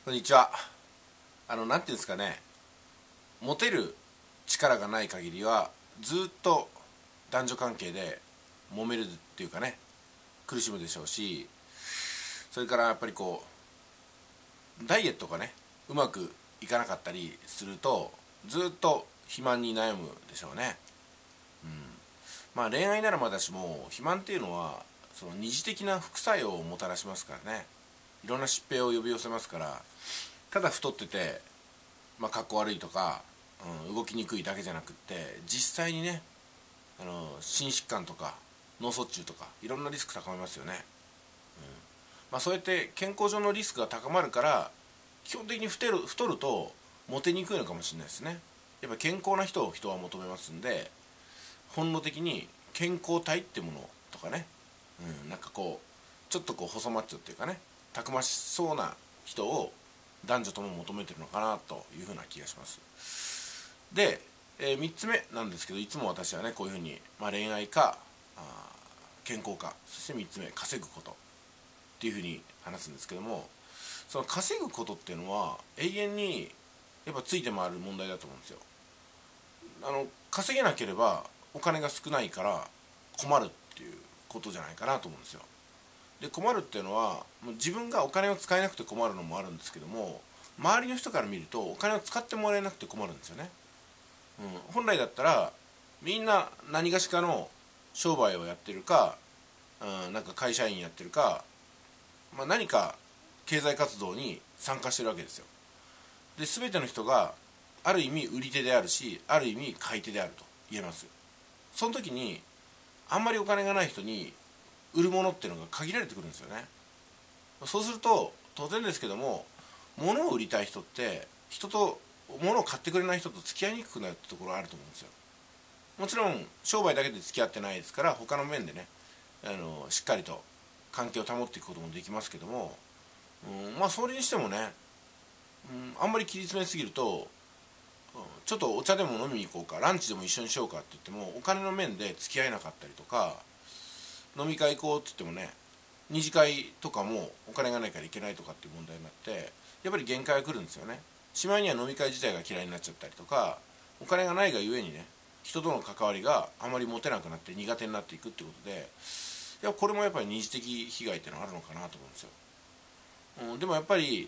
こんにちは。なんていうんですかね、モテる力がない限りはずっと男女関係で揉めるっていうかね、苦しむでしょうし、それからやっぱりダイエットがねうまくいかなかったりするとずっと肥満に悩むでしょうね。まあ恋愛ならまだしも肥満っていうのはその二次的な副作用をもたらしますからね。いろんな疾病を呼び寄せますから、ただ太っててかっこ悪いとか、動きにくいだけじゃなくって実際にね、心疾患とか脳卒中とかいろんなリスク高めますよね。そうやって健康上のリスクが高まるから基本的に太るとモテにくいのかもしれないですね。やっぱ健康な人を人は求めますんで、本能的に健康体ってものとかね、ちょっと細マッチョっていうかね、たくましそうな人を男女とも求めてるのかなというふうな気がします。で、3つ目なんですけど、いつも私はねこういうふうに、恋愛か健康か、そして3つ目稼ぐことっていうふうに話すんですけども、その稼ぐことっていうのは永遠にやっぱついて回る問題だと思うんですよ。稼げなければお金が少ないから困るっていうことじゃないかなと思うんですよ。で、困るっていうのはもう自分がお金を使えなくて困るのもあるんですけども、周りの人から見るとお金を使ってもらえなくて困るんですよね。本来だったらみんな何がしかの商売をやってるか、会社員やってるか、何か経済活動に参加してるわけですよ。で、全ての人がある意味売り手であるし、ある意味買い手であると言えます。その時にあんまりお金がない人に売るものっていうのが限られてくるんですよね。そうすると当然ですけども、物を売りたい人って人と物を買ってくれない人と付き合いにくくなるってところがあると思うんですよ。もちろん商売だけで付き合ってないですから、他の面でね、しっかりと関係を保っていくこともできますけども、それにしてもね、あんまり切り詰めすぎると、ちょっとお茶でも飲みに行こうか、ランチでも一緒にしようかって言ってもお金の面で付き合えなかったりとか、飲み会行こうって言ってもね、二次会とかもお金がないから行けないとかっていう問題になって、やっぱり限界が来るんですよね。しまいには飲み会自体が嫌いになっちゃったりとか、お金がないがゆえにね、人との関わりがあまり持てなくなって苦手になっていくっていうことで、これもやっぱり二次的被害っていうのがあるのかなと思うんですよ。でもやっぱり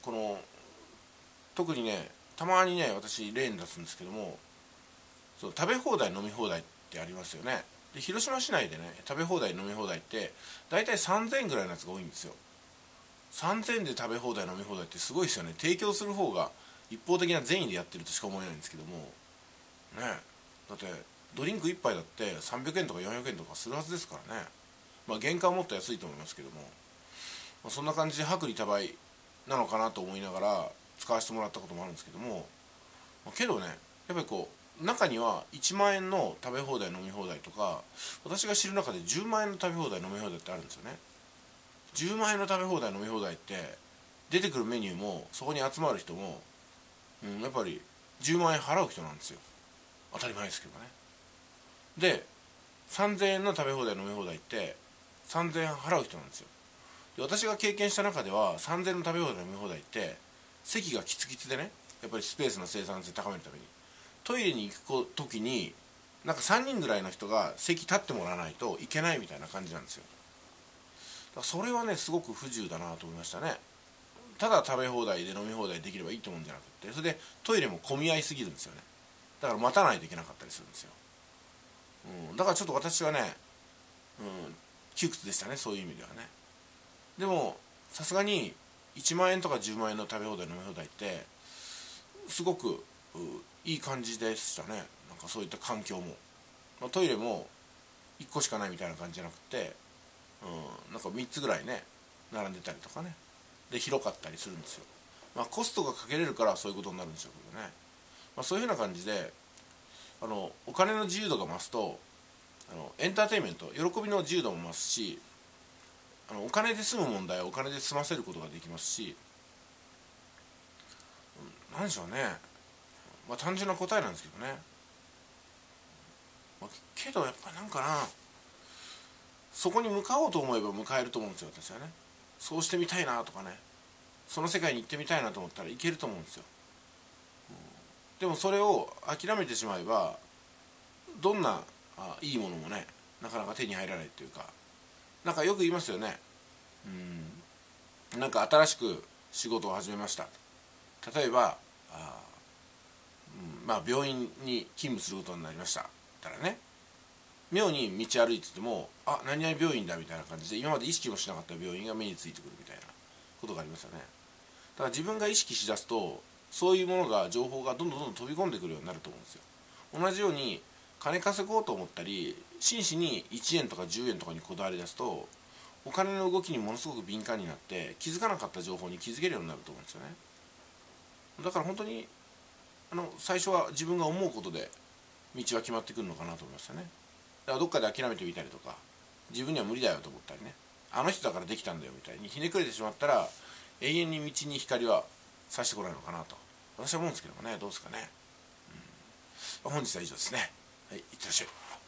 特にね、たまにね私例に出すんですけども、そう食べ放題飲み放題ってありますよね。で、広島市内でね食べ放題飲み放題って大体3000円ぐらいのやつが多いんですよ。3000円で食べ放題飲み放題ってすごいですよね。提供する方が一方的な善意でやってるとしか思えないんですけどもね。だってドリンク1杯だって300円とか400円とかするはずですからね。原価はもっと安いと思いますけども、そんな感じで薄利多売なのかなと思いながら使わせてもらったこともあるんですけども、けどね、やっぱり中には1万円の食べ放題飲み放題とか、私が知る中で10万円の食べ放題飲み放題ってあるんですよね。10万円の食べ放題飲み放題って出てくるメニューもそこに集まる人も、やっぱり10万円払う人なんですよ。当たり前ですけどね。で、3000円の食べ放題飲み放題って3000円払う人なんですよ。で、私が経験した中では3000円の食べ放題飲み放題って席がキツキツでね、やっぱりスペースの生産性高めるためにトイレに行く時に3人ぐらいの人が席立ってもらわないといけないみたいな感じなんですよ。だからそれはねすごく不自由だなと思いましたね。ただ食べ放題で飲み放題できればいいと思うんじゃなくて、それでトイレも混み合いすぎるんですよね。だから待たないといけなかったりするんですよ。だからちょっと私はね、窮屈でしたね、そういう意味ではね。でもさすがに1万円とか10万円の食べ放題飲み放題ってすごくいい感じでしたね。そういった環境も、トイレも1個しかないみたいな感じじゃなくて、3つぐらいね並んでたりとかね、で広かったりするんですよ。コストがかけれるからそういうことになるんでしょうけどね。そういうふうな感じでお金の自由度が増すとエンターテインメント喜びの自由度も増すし、お金で済む問題はお金で済ませることができますし、何でしょうね、単純な答えなんですけどね。けどやっぱそこに向かおうと思えば向かえると思うんですよ、私はね。そうしてみたいなとかね、 その世界に行ってみたいなと思ったら行けると思うんですよ。でもそれを諦めてしまえばどんないいものもねなかなか手に入らないっていうか、なんかよく言いますよね。なんか新しく仕事を始めました。例えば病院に勤務することになりましたたらね、妙に道歩いてても何々病院だみたいな感じで今まで意識もしなかった病院が目についてくるみたいなことがありますよね。だから自分が意識しだすとそういうものが情報がどんどん飛び込んでくるようになると思うんですよ。同じように金稼ごうと思ったり真摯に1円とか10円とかにこだわり出すとお金の動きにものすごく敏感になって気づかなかった情報に気づけるようになると思うんですよね。だから本当に最初は自分が思うことで道は決まってくるのかなと思いますよね。だからどっかで諦めてみたりとか自分には無理だよと思ったりね、あの人だからできたんだよみたいにひねくれてしまったら永遠に道に光は差してこないのかなと私は思うんですけどもね。どうですかね。本日は以上ですね。はい、いってらっしゃい。